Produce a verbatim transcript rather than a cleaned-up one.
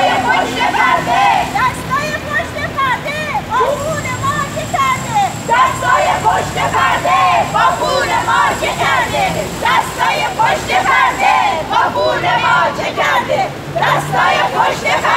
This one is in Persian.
دستای پشت پرده، دستای پشت پرده با خون ما چه کرده، دستای پشت پرده با خون ما چه کرده، دستای پشت پرده با خون ما چه کرده، دستای پشت پرده